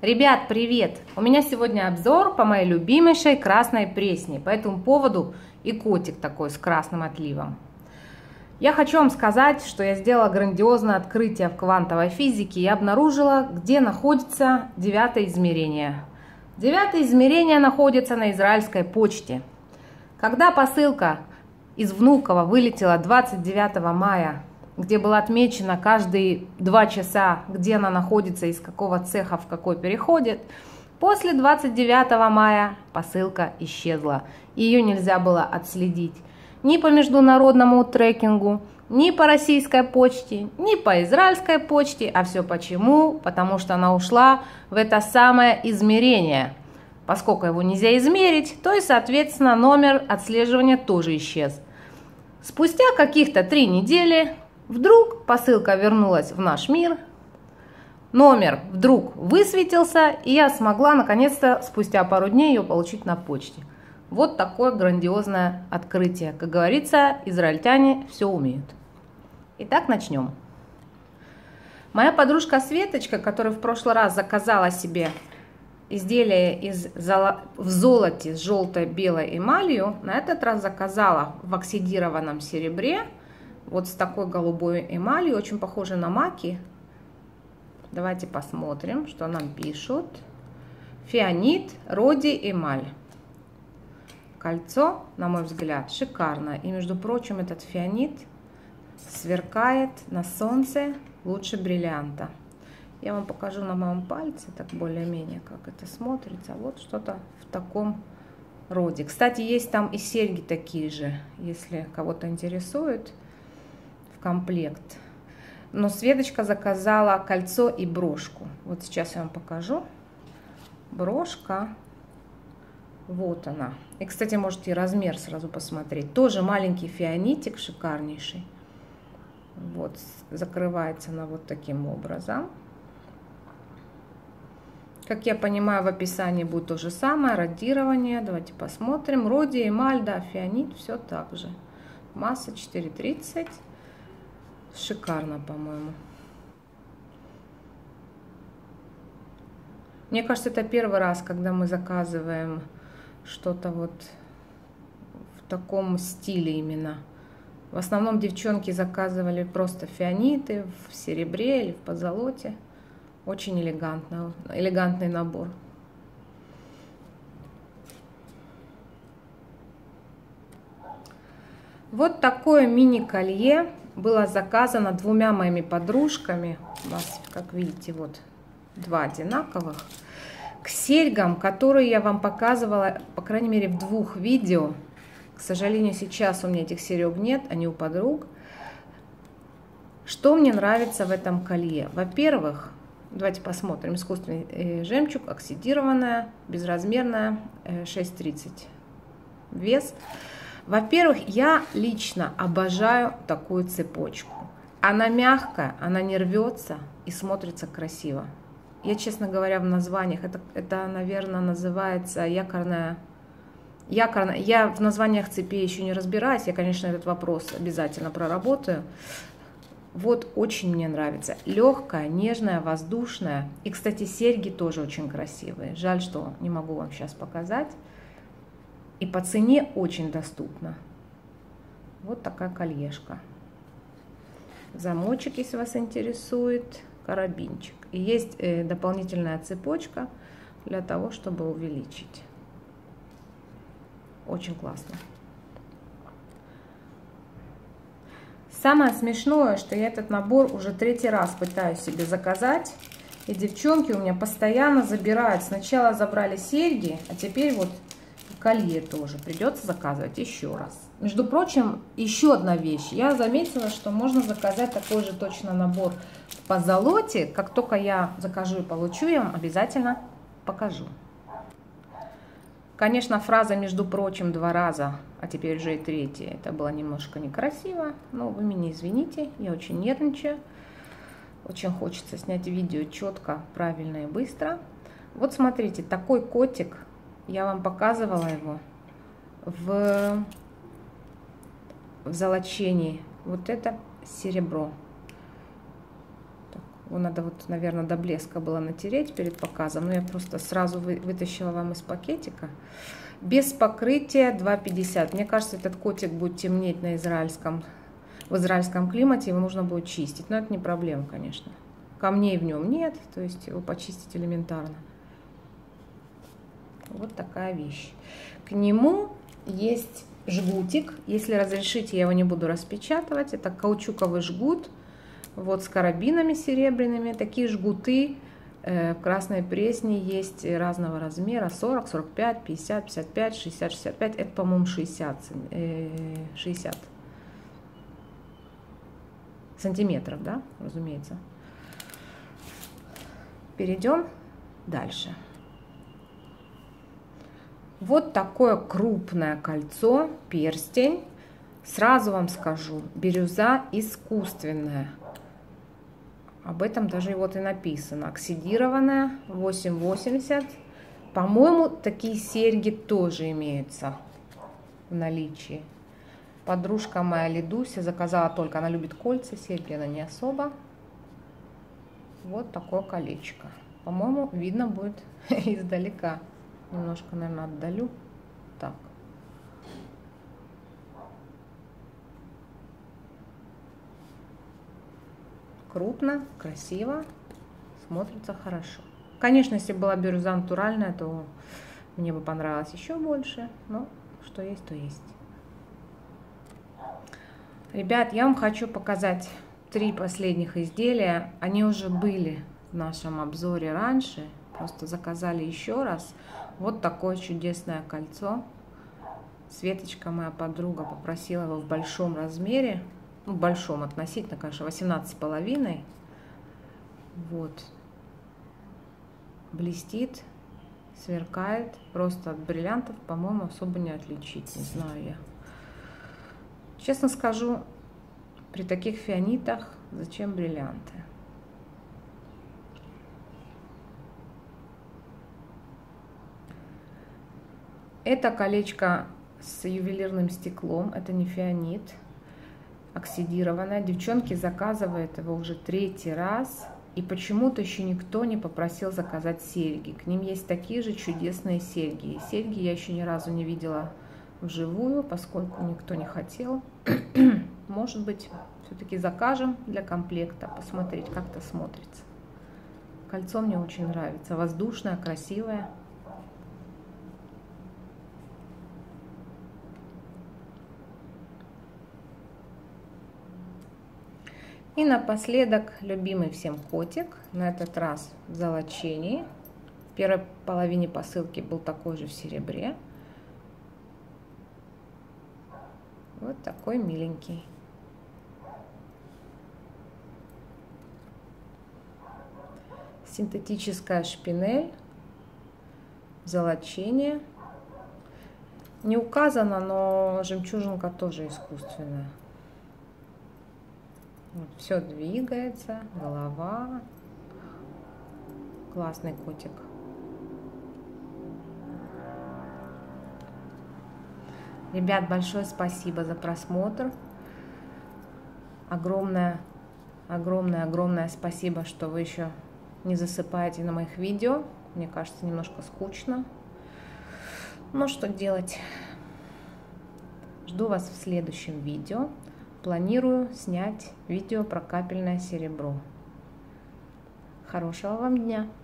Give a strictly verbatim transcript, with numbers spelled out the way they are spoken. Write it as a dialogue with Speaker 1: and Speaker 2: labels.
Speaker 1: Ребят, привет! У меня сегодня обзор по моей любимейшей красной пресне. По этому поводу и котик такой с красным отливом. Я хочу вам сказать, что я сделала грандиозное открытие в квантовой физике и обнаружила, где находится девятое измерение. Девятое измерение находится на израильской почте. Когда посылка из Внуково вылетела двадцать девятого мая, где было отмечено каждые два часа, где она находится, из какого цеха в какой переходит, после двадцать девятого мая посылка исчезла. Ее нельзя было отследить ни по международному трекингу, ни по российской почте, ни по израильской почте. А все почему? Потому что она ушла в это самое измерение. Поскольку его нельзя измерить, то и, соответственно, номер отслеживания тоже исчез. Спустя каких-то три недели вдруг посылка вернулась в наш мир, номер вдруг высветился, и я смогла наконец-то спустя пару дней ее получить на почте. Вот такое грандиозное открытие. Как говорится, израильтяне все умеют. Итак, начнем. Моя подружка Светочка, которая в прошлый раз заказала себе изделие из золо... в золоте с желто-белой эмалью, на этот раз заказала в оксидированном серебре, вот с такой голубой эмалью, очень похоже на маки. Давайте посмотрим, что нам пишут. Фианит, роди, эмаль. Кольцо, на мой взгляд, шикарно. И, между прочим, этот фианит сверкает на солнце лучше бриллианта. Я вам покажу на моем пальце, так более-менее, как это смотрится. Вот что-то в таком роде. Кстати, есть там и серьги такие же, если кого-то интересует, в комплект. Но Светочка заказала кольцо и брошку. Вот сейчас я вам покажу. Брошка. Вот она. И, кстати, можете размер сразу посмотреть. Тоже маленький фианитик, шикарнейший. Вот, закрывается она вот таким образом. Как я понимаю, в описании будет то же самое, радирование. Давайте посмотрим. Роди, эмаль, да, фианит, все так же. Масса четыре тридцать. Шикарно, по-моему. Мне кажется, это первый раз, когда мы заказываем что-то вот в таком стиле именно. В основном девчонки заказывали просто фианиты в серебре или в позолоте. Очень элегантно, элегантный набор. Вот такое мини-колье было заказано двумя моими подружками. У нас, как видите, вот два одинаковых. К серьгам, которые я вам показывала, по крайней мере, в двух видео. К сожалению, сейчас у меня этих серег нет, они у подруг. Что мне нравится в этом колье? Во-первых, давайте посмотрим. Искусственный жемчуг, оксидированная, безразмерная, шесть тридцать вес. Во-первых, я лично обожаю такую цепочку. Она мягкая, она не рвется и смотрится красиво. Я, честно говоря, в названиях, это, это наверное, называется якорная, якорная. Я в названиях цепей еще не разбираюсь. Я, конечно, этот вопрос обязательно проработаю. Вот очень мне нравится. Легкая, нежная, воздушная. И, кстати, серьги тоже очень красивые. Жаль, что не могу вам сейчас показать. И по цене очень доступно. Вот такая кольешка. Замочек, если вас интересует. Карабинчик. И есть э, дополнительная цепочка для того, чтобы увеличить. Очень классно. Самое смешное, что я этот набор уже третий раз пытаюсь себе заказать. И девчонки у меня постоянно забирают. Сначала забрали серьги, а теперь вот колье тоже. Придется заказывать еще раз. Между прочим, еще одна вещь. Я заметила, что можно заказать такой же точно набор по золоте. Как только я закажу и получу, я вам обязательно покажу. Конечно, фраза «между прочим» два раза, а теперь уже и третья. Это было немножко некрасиво, но вы меня извините, я очень нервничаю. Очень хочется снять видео четко, правильно и быстро. Вот смотрите, такой котик, я вам показывала его в, в золочении. Вот это серебро. Так, Его надо вот, наверное, до блеска было натереть перед показом, но я просто сразу вы, вытащила вам из пакетика. Без покрытия два пятьдесят. Мне кажется, этот котик будет темнеть на израильском, в израильском климате, его нужно будет чистить. Но это не проблема, конечно. Камней в нем нет, то есть его почистить элементарно. Вот такая вещь. К нему есть жгутик. Если разрешите, я его не буду распечатывать. Это каучуковый жгут. Вот с карабинами серебряными. Такие жгуты э, в Красной Пресне есть разного размера. сорок, сорок пять, пятьдесят, пятьдесят пять, шестьдесят, шестьдесят пять. Это, по-моему, шестьдесят, э, шестьдесят сантиметров, да, разумеется. Перейдем дальше. Вот такое крупное кольцо, перстень. Сразу вам скажу, бирюза искусственная. Об этом даже вот и написано. Оксидированная, восемь восемьдесят. По-моему, такие серьги тоже имеются в наличии. Подружка моя Лидуся заказала только, она любит кольца, серьги она не особо. Вот такое колечко. По-моему, видно будет издалека. Немножко, наверное, отдалю. Так. Крупно, красиво, смотрится хорошо. Конечно, если была бирюза натуральная, то мне бы понравилось еще больше. Но что есть, то есть. Ребят, я вам хочу показать три последних изделия. Они уже были в нашем обзоре раньше. Просто заказали еще раз. Вот такое чудесное кольцо. Светочка, моя подруга, попросила его в большом размере. Ну, большом относительно, конечно, восемнадцать с половиной. Вот. Блестит, сверкает. Просто от бриллиантов, по-моему, особо не отличить. Не знаю я. Честно скажу, при таких фианитах зачем бриллианты? Это колечко с ювелирным стеклом, это не фианит, оксидированное. Девчонки заказывают его уже третий раз, и почему-то еще никто не попросил заказать серьги. К ним есть такие же чудесные серьги. И серьги я еще ни разу не видела вживую, поскольку никто не хотел. Может быть, все-таки закажем для комплекта, посмотреть, как это смотрится. Кольцо мне очень нравится, воздушное, красивое. И напоследок любимый всем котик, на этот раз в золочении. В первой половине посылки был такой же в серебре. Вот такой миленький. Синтетическая шпинель, золочение. Не указано, но жемчужинка тоже искусственная. Вот, все двигается, голова. Классный котик. Ребят, большое спасибо за просмотр. Огромное, огромное, огромное спасибо, что вы еще не засыпаете на моих видео. Мне кажется, немножко скучно. Но что делать? Жду вас в следующем видео. Планирую снять видео про капельное серебро. Хорошего вам дня!